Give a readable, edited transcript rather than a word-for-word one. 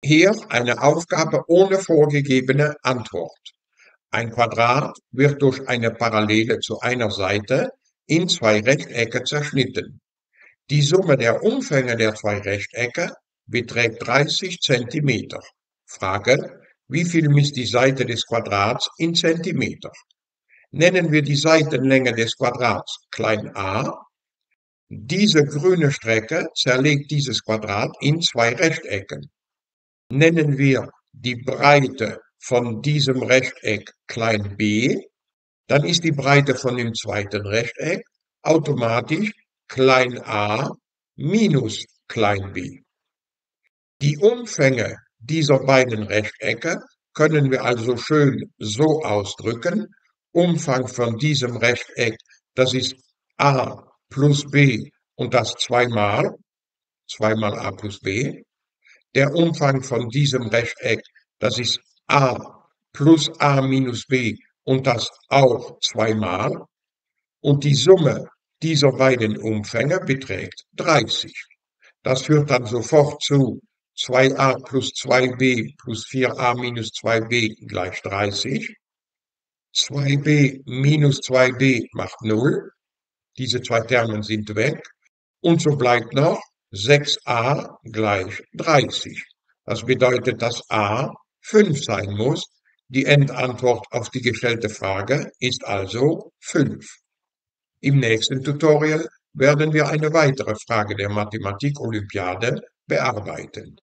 Hier eine Aufgabe ohne vorgegebene Antwort. Ein Quadrat wird durch eine Parallele zu einer Seite in zwei Rechtecke zerschnitten. Die Summe der Umfänge der zwei Rechtecke beträgt 30 Zentimeter. Frage: Wie viel misst die Seite des Quadrats in Zentimeter? Nennen wir die Seitenlänge des Quadrats klein a. Diese grüne Strecke zerlegt dieses Quadrat in zwei Rechtecken. Nennen wir die Breite von diesem Rechteck klein b, dann ist die Breite von dem zweiten Rechteck automatisch klein a minus klein b. Die Umfänge dieser beiden Rechtecke können wir also schön so ausdrücken: Umfang von diesem Rechteck, das ist a plus b und das zweimal a plus b. Der Umfang von diesem Rechteck, das ist a plus a minus b und das auch zweimal. Und die Summe dieser beiden Umfänge beträgt 30. Das führt dann sofort zu 2a plus 2b plus 4a minus 2b gleich 30. 2b minus 2b macht 0. Diese zwei Termen sind weg. Und so bleibt noch 6a gleich 30. Das bedeutet, dass a 5 sein muss. Die Endantwort auf die gestellte Frage ist also 5. Im nächsten Tutorial werden wir eine weitere Frage der Mathematik-Olympiade bearbeiten.